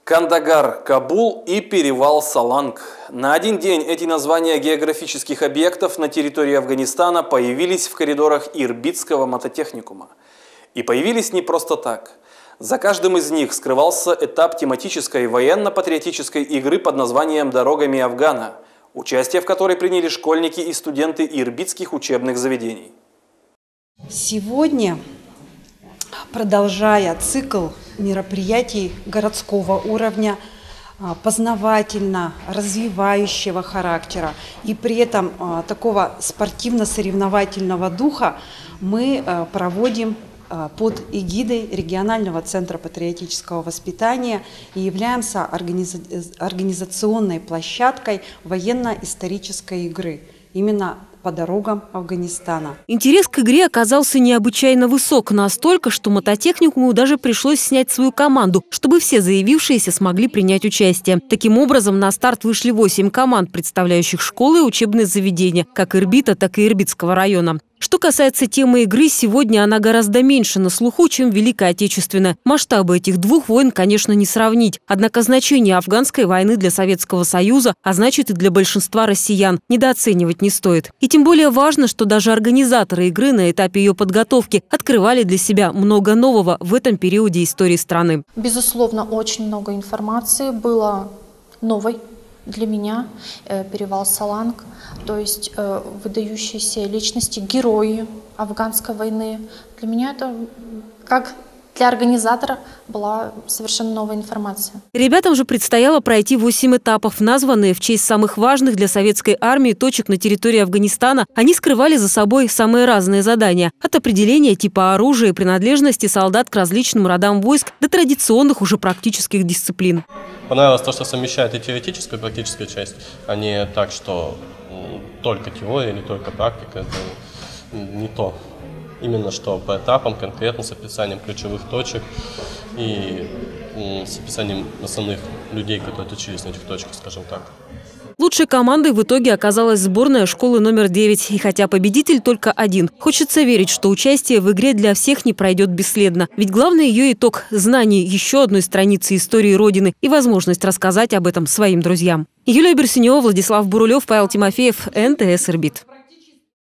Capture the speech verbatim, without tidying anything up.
Кандагар, Кабул и перевал Саланг. На один день эти названия географических объектов на территории Афганистана появились в коридорах Ирбитского мототехникума. И появились не просто так. За каждым из них скрывался этап тематической военно-патриотической игры под названием «Дорогами Афгана», участие в которой приняли школьники и студенты ирбитских учебных заведений. Сегодня, продолжая цикл мероприятий городского уровня, познавательно, развивающего характера и при этом такого спортивно-соревновательного духа, мы проводим под эгидой регионального центра патриотического воспитания и являемся организационной площадкой военно-исторической игры именно по дорогам Афганистана. Интерес к игре оказался необычайно высок, настолько, что мототехникуму даже пришлось снять свою команду, чтобы все заявившиеся смогли принять участие. Таким образом, на старт вышли восемь команд, представляющих школы и учебные заведения, как Ирбита, так и Ирбитского района. Что касается темы игры, сегодня она гораздо меньше на слуху, чем Великая Отечественная. Масштабы этих двух войн, конечно, не сравнить. Однако значение афганской войны для Советского Союза, а значит и для большинства россиян, недооценивать не стоит. И тем более важно, что даже организаторы игры на этапе ее подготовки открывали для себя много нового в этом периоде истории страны. Безусловно, очень много информации было новой для меня. Перевал Саланг, то есть выдающиеся личности, герои афганской войны. Для меня это, как для организатора, была совершенно новая информация. Ребятам же предстояло пройти восемь этапов, названные в честь самых важных для советской армии точек на территории Афганистана. Они скрывали за собой самые разные задания. От определения типа оружия и принадлежности солдат к различным родам войск до традиционных уже практических дисциплин. Понравилось то, что совмещает и теоретическую, и практическую часть, а не так, что только теория или только практика. Это не то. Именно что по этапам, конкретно с описанием ключевых точек и с описанием основных людей, которые учились на этих точках, скажем так. Лучшей командой в итоге оказалась сборная школы номер девять. И хотя победитель только один, хочется верить, что участие в игре для всех не пройдет бесследно. Ведь главный ее итог – знание еще одной страницы истории Родины и возможность рассказать об этом своим друзьям. Юлия Берсенева, Владислав Бурулев, Павел Тимофеев, эн тэ эс Ирбит.